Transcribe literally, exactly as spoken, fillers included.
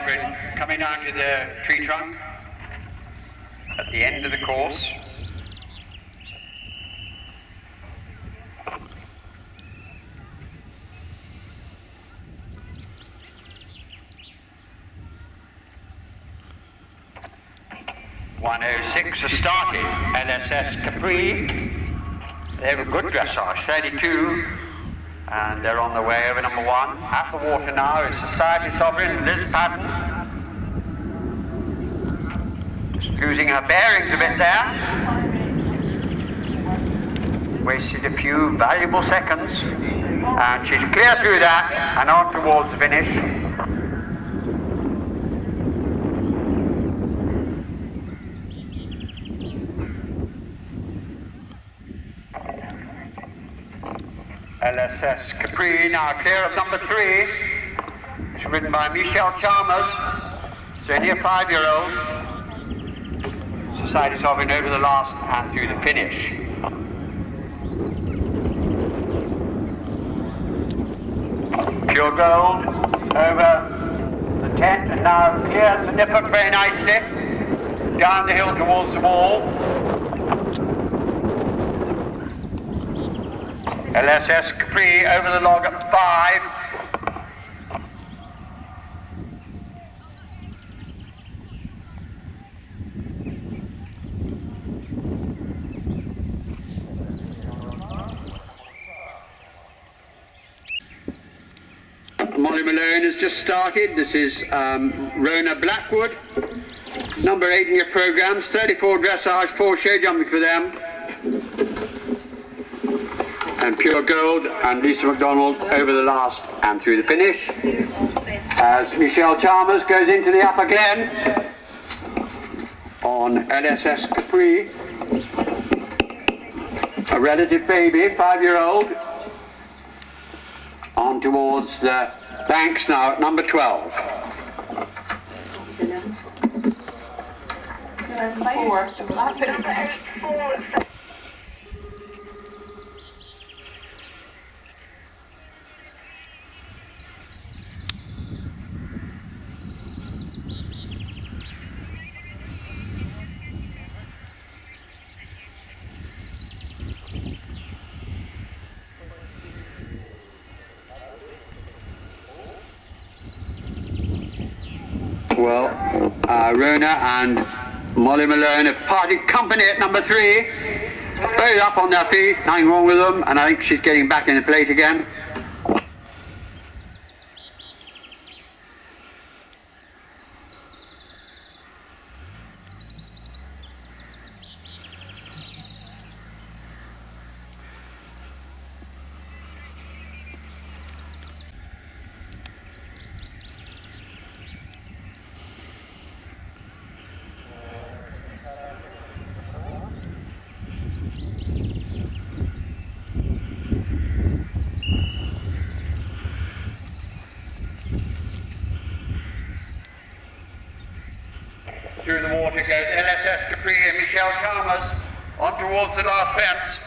we're coming down to the tree trunk at the end of the course. one oh six has started. L S S Capri. They have a good dressage, thirty-two. And they're on the way over number one. At the water now is Society Sovereign, Liz Patton. Just losing her bearings a bit there. Wasted a few valuable seconds. And she's clear through that and on towards the finish. L S S Capri now clear of number three. It's ridden by Michelle Chalmers. It's only a five-year-old. Society Sovereign over the last and through the finish. Pure Gold over the tent and now clears the Nipper very nicely. Down the hill towards the wall. L S S Capri over the log at five. Molly Malone has just started. This is um, Rona Blackwood. Number eight in your programs. thirty-four dressage, four show jumping for them. And Pure Gold and Lisa McDonald over the last and through the finish. As Michelle Chalmers goes into the Upper Glen on L S S Capri. A relative baby, five-year-old. On towards the banks now at number twelve. Four. Well, uh, Rona and Molly Malone have parted company at number three. Both up on their feet, nothing wrong with them, and I think she's getting back in the plate again. Through the water goes L S S Capri and Michelle Chalmers on towards the last fence.